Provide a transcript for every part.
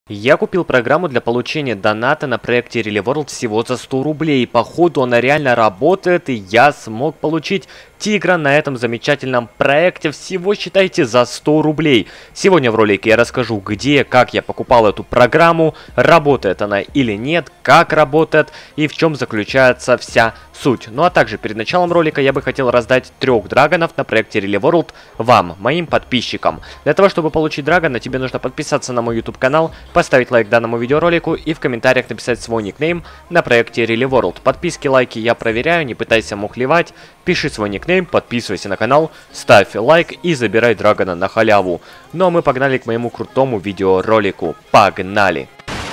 Я купил программу для получения доната на проекте Really World всего за 100 рублей. Походу она реально работает, и я смог получить тигра на этом замечательном проекте всего, считайте, за 100 рублей. Сегодня в ролике я расскажу, где, как я покупал эту программу, работает она или нет, как работает и в чем заключается вся суть. Ну а также перед началом ролика я бы хотел раздать 3 драгонов на проекте Really World вам, моим подписчикам. Для того, чтобы получить драгона, тебе нужно подписаться на мой YouTube канал, поставить лайк данному видеоролику и в комментариях написать свой никнейм на проекте Really World. Подписки, лайки я проверяю, не пытайся мухлевать, пиши свой никнейм, подписывайся на канал, ставь лайк и забирай драгона на халяву. Ну а мы погнали к моему крутому видеоролику. Погнали!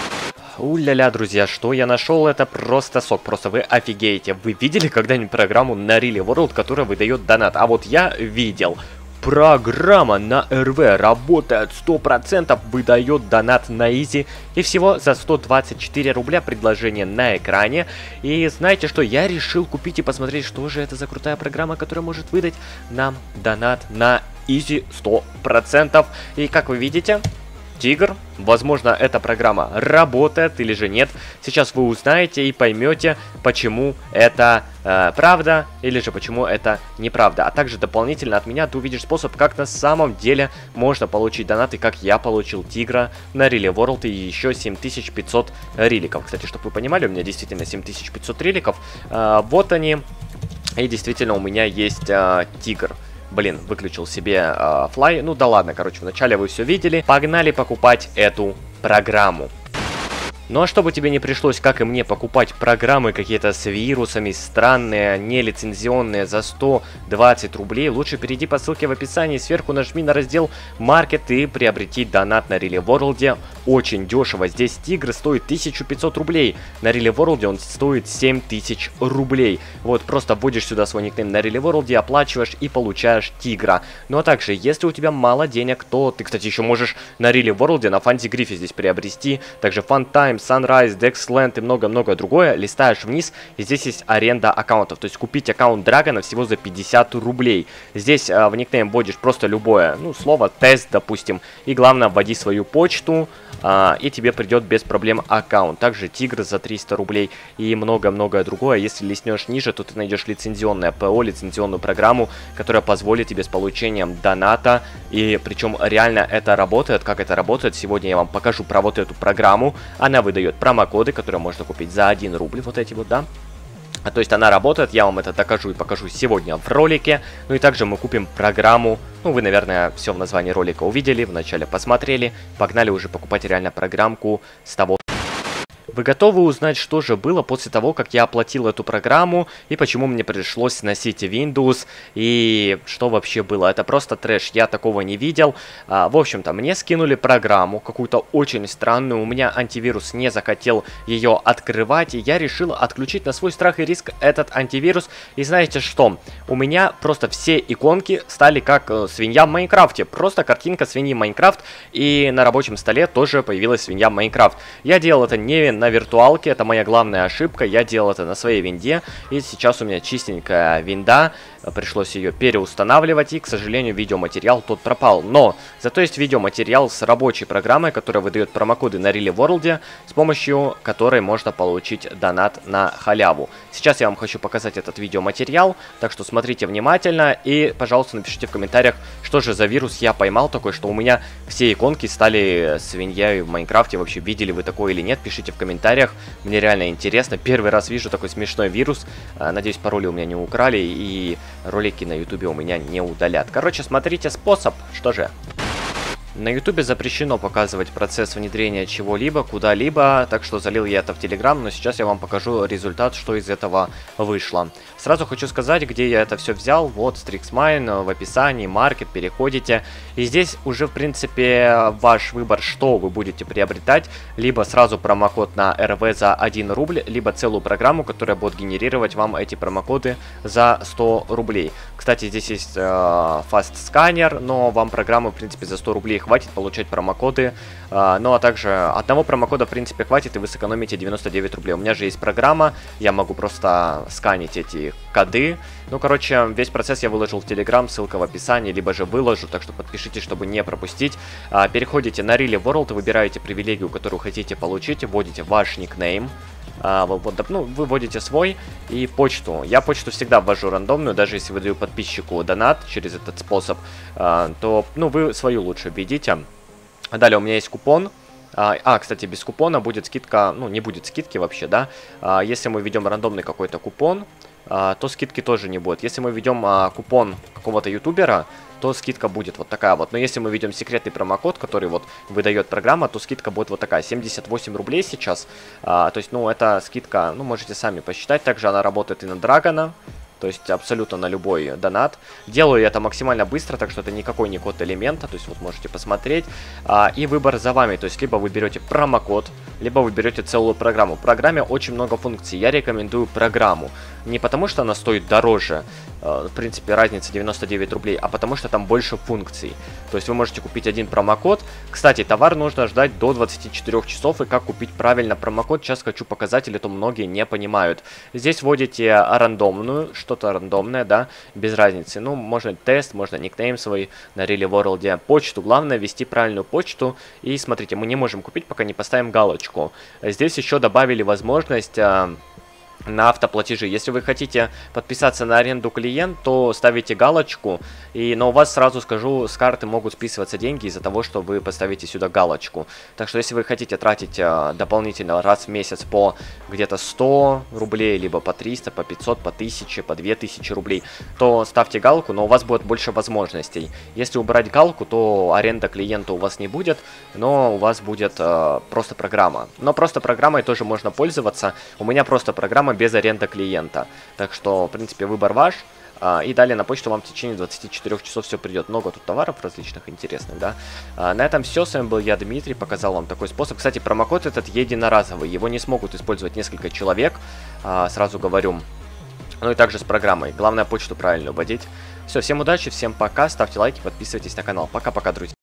Уля-ля, друзья, что я нашел, это просто сок, просто вы офигеете. Вы видели когда-нибудь программу на Really World, которая выдает донат? А вот я видел. Программа на РВ работает 100%, выдает донат на изи. И всего за 124 рубля предложение на экране. И знаете что, я решил купить и посмотреть, что же это за крутая программа, которая может выдать нам донат на изи 100%. И как вы видите... Тигр. Возможно, эта программа работает или же нет. Сейчас вы узнаете и поймете, почему это правда или же почему это неправда. А также дополнительно от меня ты увидишь способ, как на самом деле можно получить донаты, как я получил тигра на Really World и еще 7500 реликов. Кстати, чтобы вы понимали, у меня действительно 7500 реликов. Вот они. И действительно у меня есть тигр. Блин, выключил себе флай. Ну да ладно, короче, вначале вы все видели. Погнали покупать эту программу. Ну а чтобы тебе не пришлось, как и мне, покупать программы какие-то с вирусами, странные, нелицензионные за 120 рублей, лучше перейди по ссылке в описании, сверху нажми на раздел Маркет и приобрети донат на Really World. Очень дешево. Здесь тигр стоит 1500 рублей. На Really World он стоит 7000 рублей. Вот, просто вводишь сюда свой никнейм на Really World, оплачиваешь и получаешь тигра. Ну а также, если у тебя мало денег, то ты, кстати, еще можешь на Really World на Фанти Грифе здесь приобрести. Также Funtime, Sunrise, Dexland и много-много другое. Листаешь вниз, и здесь есть аренда аккаунтов. То есть купить аккаунт Драгона всего за 50 рублей. Здесь в никнейм вводишь просто любое, ну, слово, тест, допустим. И главное, вводи свою почту, и тебе придет без проблем аккаунт. Также тигр за 300 рублей и много-многое другое. Если листнешь ниже, то ты найдешь лицензионное ПО, лицензионную программу, которая позволит тебе с получением доната. И причем реально это работает. Как это работает? Сегодня я вам покажу про вот эту программу. Она выдает промокоды, которые можно купить за 1 рубль. Вот эти вот, да. То есть она работает, я вам это докажу и покажу сегодня в ролике. Ну и также мы купим программу. Ну вы, наверное, все в названии ролика увидели, вначале посмотрели. Погнали уже покупать реально программку с того. Вы готовы узнать, что же было после того, как я оплатил эту программу и почему мне пришлось сносить Windows и что вообще было? Это просто трэш, я такого не видел. В общем-то, мне скинули программу, какую-то очень странную, у меня антивирус не захотел ее открывать, и я решил отключить на свой страх и риск этот антивирус. И знаете что? У меня просто все иконки стали как свинья в Майнкрафте, просто картинка свиньи в Майнкрафт, и на рабочем столе тоже появилась свинья в Майнкрафт. Я делал это не на виртуалке, это моя главная ошибка, я делал это на своей винде, и сейчас у меня чистенькая винда, пришлось ее переустанавливать, и, к сожалению, видеоматериал тот пропал. Но зато есть видеоматериал с рабочей программой, которая выдает промокоды на Really World, с помощью которой можно получить донат на халяву. Сейчас я вам хочу показать этот видеоматериал, так что смотрите внимательно и, пожалуйста, напишите в комментариях, что же за вирус я поймал такой, что у меня все иконки стали свиньей в Майнкрафте. Вообще, видели вы такое или нет, пишите в комментариях, мне реально интересно. Первый раз вижу такой смешной вирус, надеюсь, пароли у меня не украли и ролики на ютубе у меня не удалят. Короче, смотрите способ, что же. На ютубе запрещено показывать процесс внедрения чего-либо, куда-либо, так что залил я это в Telegram, но сейчас я вам покажу результат, что из этого вышло. Сразу хочу сказать, где я это все взял. Вот, Strixmine в описании, Market, переходите. И здесь уже, в принципе, ваш выбор, что вы будете приобретать. Либо сразу промокод на РВ за 1 рубль, либо целую программу, которая будет генерировать вам эти промокоды за 100 рублей. Кстати, Кстати, здесь есть Fast Scanner, но вам программы, в принципе, за 100 рублей хватит получать промокоды. Ну, а также одного промокода, в принципе, хватит, и вы сэкономите 99 рублей. У меня же есть программа, я могу просто сканить эти коды. Ну, короче, весь процесс я выложил в Telegram, ссылка в описании, либо же выложу, так что подпишитесь, чтобы не пропустить. Переходите на Really World, выбираете привилегию, которую хотите получить, вводите ваш никнейм. Ну, вы вводите свой и почту. Я почту всегда ввожу рандомную, даже если выдаю подписчику донат через этот способ, то, ну, вы свою лучше введите. Далее у меня есть купон. Кстати, без купона будет скидка, ну, не будет скидки вообще, да. Если мы введем рандомный какой-то купон, то скидки тоже не будет. Если мы введем купон какого-то ютубера, то скидка будет вот такая вот. Но если мы введем секретный промокод, который вот выдает программа, то скидка будет вот такая, 78 рублей сейчас. То есть, ну, это скидка, ну, можете сами посчитать. Также она работает и на Драгона. То есть абсолютно на любой донат. Делаю я это максимально быстро, так что это никакой не код элемента. То есть вот можете посмотреть. И выбор за вами. То есть либо вы берете промокод, либо вы берете целую программу. В программе очень много функций. Я рекомендую программу. Не потому что она стоит дороже, в принципе разница 99 рублей, а потому что там больше функций. То есть вы можете купить один промокод. Кстати, товар нужно ждать до 24 часов. И как купить правильно промокод, сейчас хочу показать, или то многие не понимают. Здесь вводите рандомную, что-то рандомное, да, без разницы. Ну, можно тест, можно никнейм свой на Really World. Почту, главное ввести правильную почту. И смотрите, мы не можем купить, пока не поставим галочку. Здесь еще добавили возможность на автоплатежи. Если вы хотите подписаться на аренду клиент, то ставите галочку, но у вас, сразу скажу, с карты могут списываться деньги из-за того, что вы поставите сюда галочку. Так что если вы хотите тратить дополнительно раз в месяц по где-то 100 рублей, либо по 300, по 500, по 1000, по 2000 рублей, то ставьте галку, но у вас будет больше возможностей. Если убрать галку, то аренда клиента у вас не будет, но у вас будет просто программа. Но просто программой тоже можно пользоваться. У меня просто программа без аренды клиента. Так что, в принципе, выбор ваш. И далее на почту вам в течение 24 часов все придет. Много тут товаров различных интересных, да. На этом все. С вами был я, Дмитрий. Показал вам такой способ. Кстати, промокод этот единоразовый. Его не смогут использовать несколько человек. Сразу говорю. Ну и также с программой. Главное, почту правильно вводить. Все, всем удачи, всем пока. Ставьте лайки, подписывайтесь на канал. Пока-пока, друзья.